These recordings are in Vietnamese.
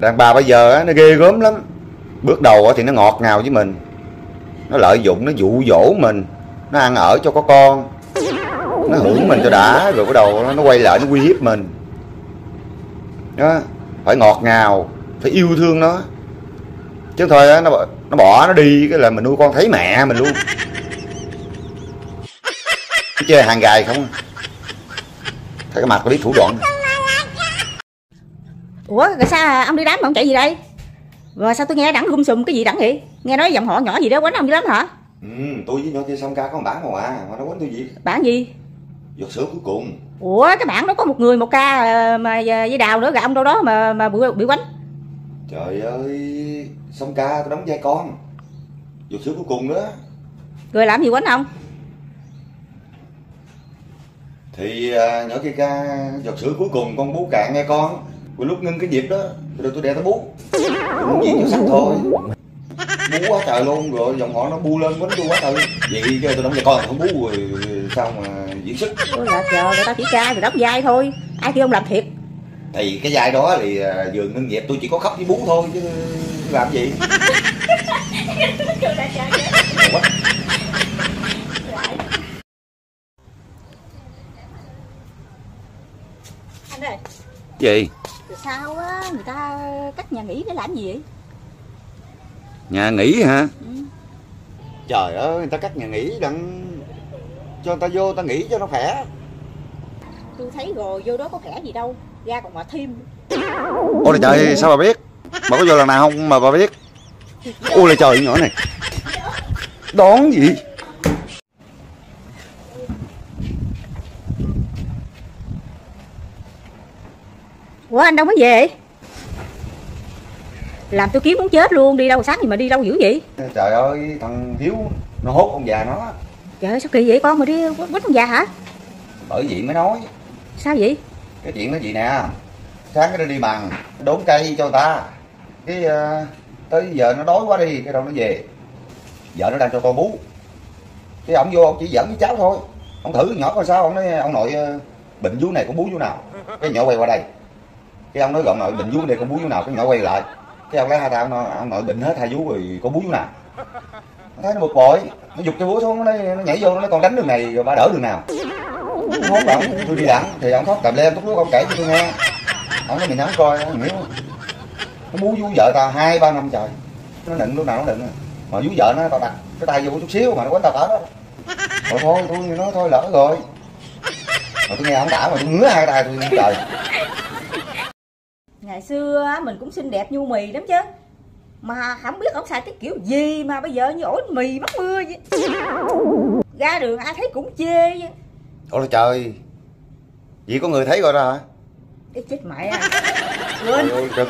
Đàn bà bây giờ á, nó ghê gớm lắm. Bước đầu thì nó ngọt ngào với mình, nó lợi dụng, nó dụ dỗ mình, nó ăn ở cho có con, nó hưởng mình cho đã, rồi bắt đầu nó quay lại nó uy hiếp mình đó. Phải ngọt ngào, phải yêu thương nó, chứ thôi á, nó bỏ nó đi cái là mình nuôi con thấy mẹ mình luôn. Cái chơi hàng gài không, thấy cái mặt có biết thủ đoạn. Ủa rồi sao ông đi đám mà ông chạy gì đây? Rồi sao tôi nghe đẳng sùm cái gì đẳng vậy? Nghe nói dòng họ nhỏ gì đó quánh ông đi lắm hả? Tôi với nhỏ kia xong ca có một bản mà nó quánh tôi gì? Bản gì? Giọt sữa cuối cùng. Ủa cái bản đó có một người một ca mà với Đào nữa, gặp ông đâu đó mà bị quánh. Trời ơi, xong ca tôi đóng vai con. Giọt sữa cuối cùng đó. Rồi làm gì quánh ông? Thì nhỏ kia ca giọt sữa cuối cùng con bú cạn nghe con. Rồi lúc ngưng cái nhịp đó, rồi tôi đè tới bú. Tôi muốn diễn cho sắc thôi. Bú quá trời luôn, rồi dòng họ nó bu lên quánh tôi quá trời. Vậy cái tôi đóng vai con không bú rồi sao mà diễn xuất. Ôi là trời, người ta chỉ ca rồi đóng vai thôi, ai kêu ông làm thiệt. Thì cái vai đó thì vừa ngưng nhịp tôi chỉ có khóc với bú thôi chứ làm gì. Anh ơi. Gì? Sao á người ta cắt nhà nghỉ để làm gì vậy? Nhà nghỉ hả? Trời ơi, người ta cắt nhà nghỉ đặng cho người ta vô người ta nghỉ cho nó khỏe. Tôi thấy rồi, vô đó có khỏe gì đâu, ra còn mà thêm. Ôi là trời, sao bà biết? Bà có vô lần nào không mà bà biết? Ôi là trời, nhỏ này đón gì? Ủa anh đâu mới về? Làm tôi kiếm muốn chết luôn, đi đâu sáng gì mà đi đâu dữ vậy? Trời ơi, thằng Hiếu nó hốt ông già nó. Trời ơi sao kỳ vậy, con mà đi quýnh con già hả? Bởi vậy mới nói. Sao vậy? Cái chuyện nó gì nè, sáng nó đi bằng đốn cây cho người ta, cái tới giờ nó đói quá đi, cái đâu nó về, vợ nó đang cho con bú, cái ông vô ông chỉ dẫn với cháu thôi, ông thử nhỏ coi sao, ông nói ông nội bệnh vú này con bú vú nào, cái nhỏ quay qua đây, cái ông nói ông nội bệnh vú này con bú vú nào, cái nhỏ quay lại, cái ông lấy hai tay ông nội bệnh hết hai vú rồi con bú vú nào, nó thấy nó bực bội, nó giục cái búa xuống, nó nhảy vô, nó còn đánh đường này rồi ba đỡ đường nào. Hốt ông, tôi đi đặng thì ông khóc tầm lên lúc ông kể cho tôi nghe, ông nói mình nắm coi, hiểu nó bú vú vợ tao 2-3 năm trời, nó nựng lúc nào nó nựng, mà vú vợ nó tao đặt cái tay vô chút xíu mà nó quánh tao cỡ đó, rồi thôi tôi nói thôi lỡ rồi, mà tôi nghe ông tả mà tôi ngứa hai tay tôi trời. Ngày xưa mình cũng xinh đẹp nhu mì lắm chứ, mà không biết ông xài cái kiểu gì mà bây giờ như ổi mì mắc mưa vậy. Ra đường ai thấy cũng chê vậy. Ôi là trời, vậy có người thấy rồi đó hả? Cái chết mẹ à. Quên.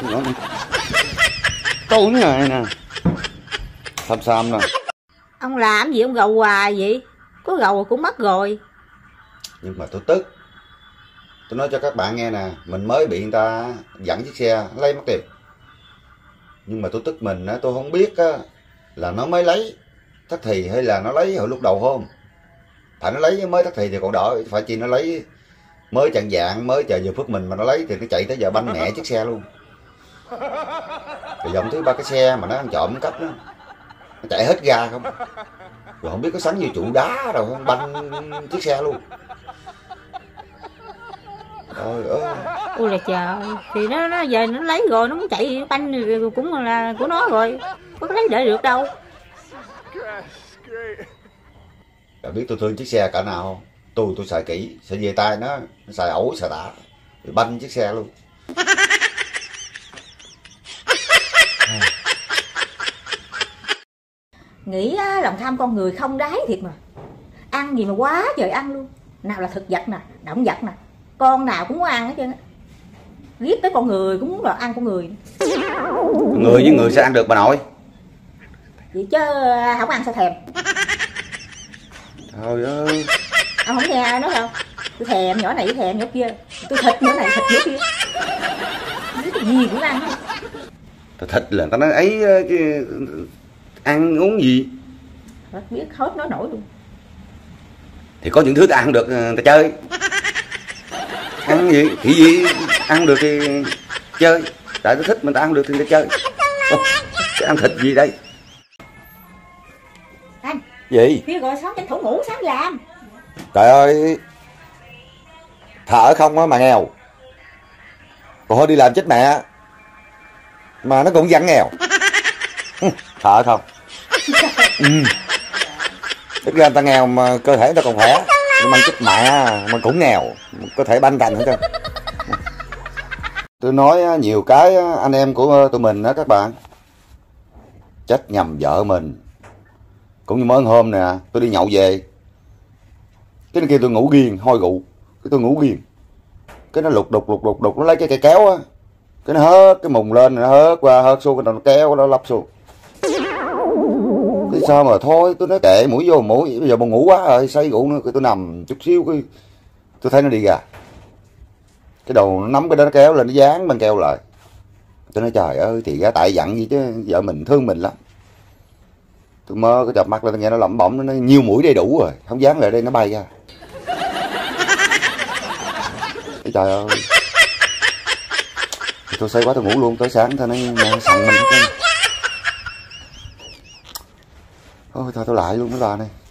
Tôi này nè, xăm nè. Ông làm gì ông gầu hoài vậy? Có gầu cũng mất rồi. Nhưng mà tôi tức. Tôi nói cho các bạn nghe nè, mình mới bị người ta dẫn chiếc xe lấy mất tiền. Nhưng mà tôi tức mình á, tôi không biết á là nó mới lấy thất thì hay là nó lấy hồi lúc đầu hôm. Phải nó lấy mới thất thì còn đợi, phải chi nó lấy mới chặn dạng, mới chờ giờ phước mình mà nó lấy thì nó chạy tới giờ banh mẹ chiếc xe luôn. Rồi dòng thứ ba cái xe mà nó ăn trộm cắp đó, nó chạy hết ga không. Rồi không biết có sắn vô trụ đá rồi không, banh chiếc xe luôn. Trời ơi. Ôi là trời, thì nó giờ nó lấy rồi, nó muốn chạy banh cũng là của nó rồi, có lấy để được đâu. Bạn biết tôi thương chiếc xe cả nào không? Tôi xài kỹ, sẽ về tay nó xài ẩu xài tả, rồi banh chiếc xe luôn. Nghĩ lòng tham con người không đáy thiệt mà. Ăn gì mà quá trời ăn luôn. Nào là thực vật nè, động vật nè, con nào cũng muốn ăn hết trơn á. Riết tới con người cũng muốn là ăn con người. Người với người sẽ ăn được bà nội. Vậy chứ không ăn sao thèm. Trời ơi. Ông không nghe ai nói đâu. Tôi thèm nhỏ này thèm nhỏ kia. Tôi thịt nhỏ này thịt nhỏ kia. Cái gì cũng ăn. Thịt là người ta nói ấy ăn uống gì. Biết hết nói nổi luôn. Thì có những thứ ta ăn được người ta chơi. Ăn gì, thì gì ăn được thì chơi. Tại tôi thích, mình ta ăn được thì ta chơi. Cái ăn thịt gì đây? Anh Gì? kêu gọi sáng tranh thủ ngủ sáng làm. Trời ơi, thợ không á mà nghèo, còn thôi đi làm chết mẹ mà nó cũng vẫn nghèo. Thợ không. Tức ra người ta nghèo mà cơ thể người ta còn khỏe, nhưng mà chết mẹ mà cũng nghèo, có thể banh thành hết trơn. Tôi nói nhiều cái anh em của tụi mình đó các bạn, chết nhầm vợ mình. Cũng như mới hôm nè, tôi đi nhậu về, cái kia tôi ngủ ghiền, hôi rượu, cái tôi ngủ ghiền, cái nó lục đục, nó lấy cái cây kéo á, cái nó hớt cái mùng lên, nó hớt qua hớt xuống, cái đầu nó kéo nó lắp xuống. Cái sao mà thôi, tôi nói kệ, mũi vô mũi, bây giờ mà ngủ quá rồi, say rượu nữa, cái tôi nằm chút xíu, cái tôi thấy nó đi ra, cái đầu nó nắm cái đó nó kéo lên, nó dán băng keo lại. Tôi nói trời ơi, thì ra tại dặn gì chứ, vợ mình thương mình lắm. Tôi mơ cái chợp mắt lên, tôi nghe nó lẩm bẩm, nó nói nhiêu mũi đây đủ rồi, không dán lại đây nó bay ra. Trời ơi, thì tôi say quá tôi ngủ luôn, tới sáng thôi nó sẵn mình hết. Thôi thôi tôi lại luôn cái bà này.